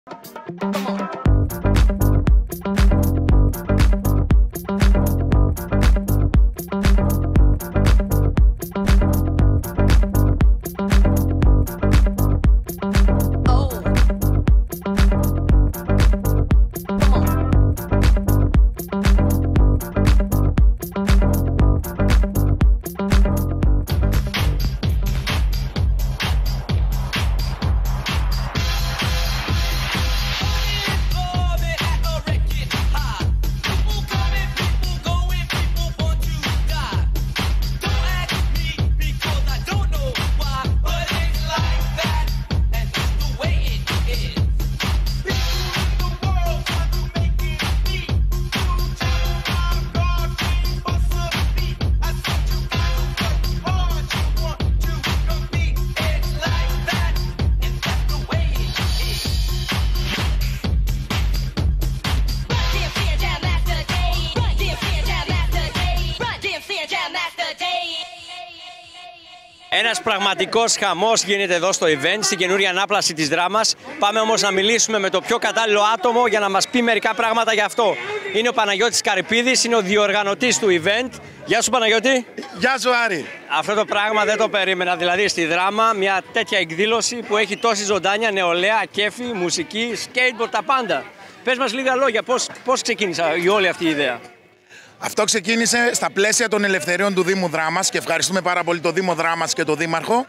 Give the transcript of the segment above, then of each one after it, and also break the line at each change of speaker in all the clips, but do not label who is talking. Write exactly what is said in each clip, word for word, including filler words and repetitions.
Ένας πραγματικός χαμός γίνεται εδώ στο event, στην καινούρια ανάπλαση της δράμας. Πάμε όμως να μιλήσουμε με το πιο κατάλληλο άτομο για να μας πει μερικά πράγματα γι' αυτό. Είναι ο Παναγιώτης Καρυπίδης, είναι ο διοργανωτής του event. Γεια σου Παναγιώτη.
Γεια σου Άρη.
Αυτό το πράγμα δεν το περίμενα, δηλαδή στη δράμα μια τέτοια εκδήλωση που έχει τόση ζωντάνια, νεολαία, κέφι, μουσική, skateboard, τα πάντα. Πες μας λίγα λόγια, πώς, πώς ξεκίνησε η όλη αυτή η ιδέα.
Αυτό ξεκίνησε στα πλαίσια των ελευθεριών του Δήμου Δράμας και ευχαριστούμε πάρα πολύ το Δήμο Δράμας και το Δήμαρχο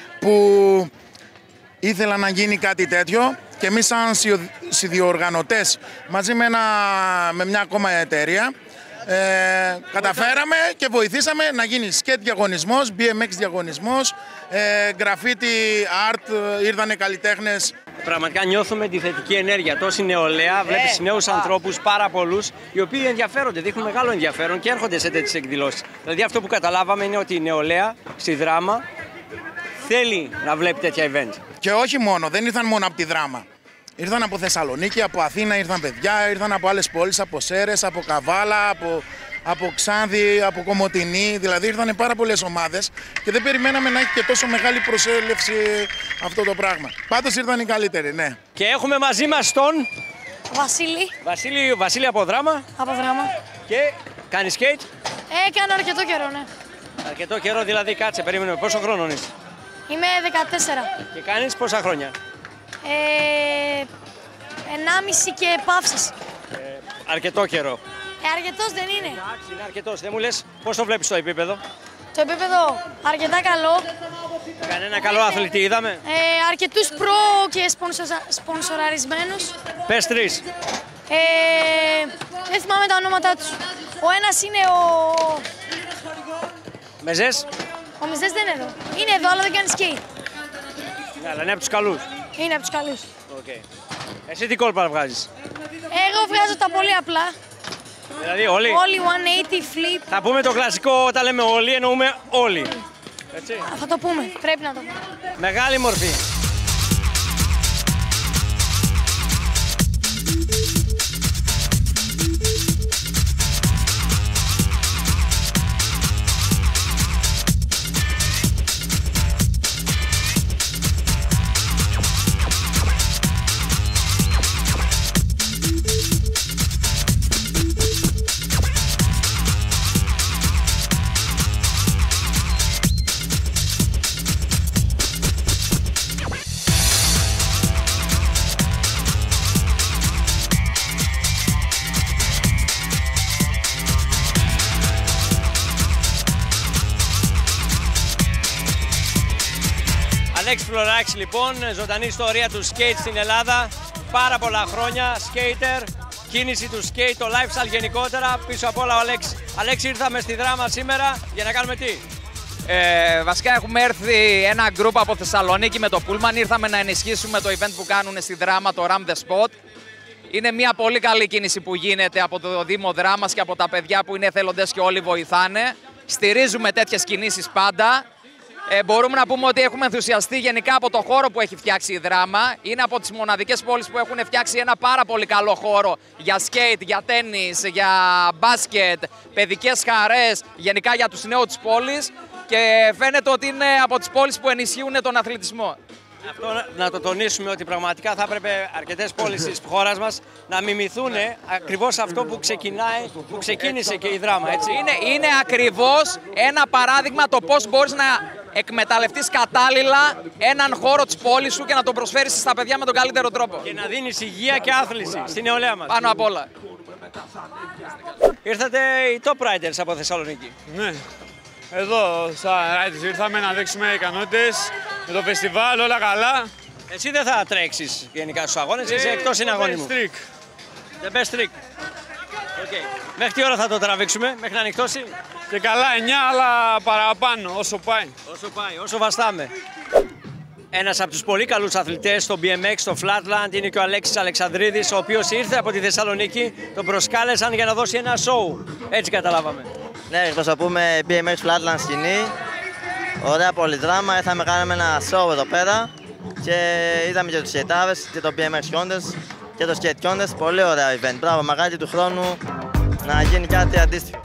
που ήθελα να γίνει κάτι τέτοιο και εμείς σαν συνδιοργανωτές μαζί με, ένα, με μια ακόμα εταιρεία ε, καταφέραμε και βοηθήσαμε να γίνει skate διαγωνισμός, μπι εμ εξ διαγωνισμός, ε, graffiti art, ήρθανε καλλιτέχνες.
Πραγματικά νιώθουμε τη θετική ενέργεια. Τόση νεολαία, βλέπεις νέους ανθρώπους, πάρα πολλούς, οι οποίοι ενδιαφέρονται, δείχνουν μεγάλο ενδιαφέρον και έρχονται σε τέτοιες εκδηλώσεις. Δηλαδή αυτό που καταλάβαμε είναι ότι η νεολαία στη δράμα θέλει να βλέπει τέτοια event.
Και όχι μόνο, δεν ήρθαν μόνο από τη δράμα. Ήρθαν από Θεσσαλονίκη, από Αθήνα ήρθαν παιδιά, ήρθαν από άλλες πόλεις, από Σέρρες, από Καβάλα, από, από Ξάνθη, από Κομοτηνή. Δηλαδή ήρθαν πάρα πολλές ομάδες και δεν περιμέναμε να έχει και τόσο μεγάλη προσέλευση αυτό το πράγμα. Πάντως ήρθαν οι καλύτεροι, ναι.
Και έχουμε μαζί μας τον
Βασίλη.
Βασίλη, Βασίλη από δράμα.
Από δράμα.
Και κάνει skate.
Ε, κάνω αρκετό καιρό, ναι.
Αρκετό καιρό, δηλαδή κάτσε, περίμενε. Πόσο χρόνο είσαι?
Είμαι δεκατέσσερα.
Και κάνεις πόσα χρόνια?
Ε, ενάμιση και παύσεις.
Ε, αρκετό καιρό.
Ε, αρκετός δεν είναι.
Εντάξει, είναι αρκετός. Δεν μου λες πώς το βλέπεις το επίπεδο?
Το επίπεδο αρκετά καλό.
Κανένα καλό αθλητή είδαμε?
Ε, αρκετούς προ και σπονσορα... σπονσοραρισμένους.
Πες τρεις.
Ε, δεν θυμάμαι τα ονόματά τους. Ο ένας είναι ο...
Μεζές.
Ο Μεζές δεν είναι εδώ. Είναι εδώ, αλλά δεν κάνει skate.
Ναι, αλλά είναι από τους καλούς.
Είναι από τους καλούς.
Okay. Εσύ τι κόλπα βγάζεις?
Εγώ βγάζω τα πολύ απλά.
Δηλαδή όλοι.
Όλοι εκατόν ογδόντα flip.
Θα πούμε το κλασικό, όταν λέμε όλοι εννοούμε όλοι. Έτσι.
Θα το πούμε, πρέπει να το πούμε.
Μεγάλη μορφή. Αλέξη Φλωράκης λοιπόν, ζωντανή ιστορία του skate στην Ελλάδα, πάρα πολλά χρόνια, skater, κίνηση του skate, το lifestyle γενικότερα, πίσω απ' όλα ο Αλέξης. Αλέξη, ήρθαμε στη δράμα σήμερα για να κάνουμε τι?
Ε, βασικά έχουμε έρθει ένα group από Θεσσαλονίκη με το Pullman, ήρθαμε να ενισχύσουμε το event που κάνουν στη δράμα, το Ram the Spot. Είναι μια πολύ καλή κίνηση που γίνεται από το Δήμο Δράμας και από τα παιδιά που είναι εθελοντές και όλοι βοηθάνε. Στηρίζουμε τέτοιες κινήσεις πάντα. Ε, μπορούμε να πούμε ότι έχουμε ενθουσιαστεί γενικά από το χώρο που έχει φτιάξει η Δράμα. Είναι από τις μοναδικές πόλεις που έχουν φτιάξει ένα πάρα πολύ καλό χώρο για σκέιτ, για τένις, για μπάσκετ, παιδικές χαρές, γενικά για τους νέους της πόλης. Και φαίνεται ότι είναι από τις πόλεις που ενισχύουν τον αθλητισμό.
Αυτό να το τονίσουμε ότι πραγματικά θα έπρεπε αρκετές πόλεις της χώρας μας να μιμηθούν ακριβώς αυτό που ξεκινάει, που ξεκίνησε και η Δράμα. Έτσι.
Είναι, είναι ακριβώς ένα παράδειγμα το πώς μπορείς να εκμεταλλευτείς κατάλληλα έναν χώρο της πόλης σου και να τον προσφέρεις στα παιδιά με τον καλύτερο τρόπο.
Και να δίνεις υγεία και άθληση στην νεολαία μας.
Πάνω απ' όλα.
Ήρθατε οι Top Riders από Θεσσαλονίκη.
Ναι. Εδώ, σαν Riders, ήρθαμε να δείξουμε ικανότητες με το φεστιβάλ, όλα καλά.
Εσύ δεν θα τρέξεις γενικά στους αγώνες, είσαι εκτός συναγωνισμού.
The best trick.
The best trick. Okay. Μέχρι τι ώρα θα το τραβήξουμε, μέχρι να ανοιχτώσει?
Και καλά, εννιά, αλλά παραπάνω, όσο πάει.
Όσο πάει, όσο βαστάμε. Ένας από τους πολύ καλούς αθλητές στο μπι εμ εξ, στο Flatland, είναι και ο Αλέξης Αλεξανδρίδης, ο οποίος ήρθε από τη Θεσσαλονίκη, τον προσκάλεσαν για να δώσει ένα show. Έτσι καταλάβαμε.
Ναι, εκπροσωπούμε μπι εμ εξ Flatland σκηνή. Ωραία πολυδράμα, ήρθαμε κάναμε ένα show εδώ πέρα και είδαμε και τους σκετάδες και το μπι εμ εξ Contest και το Skate Contest. Πολύ ωραία event. Μπράβο, μακάρι του χρόνου να γίνει κάτι αντίστοιχο.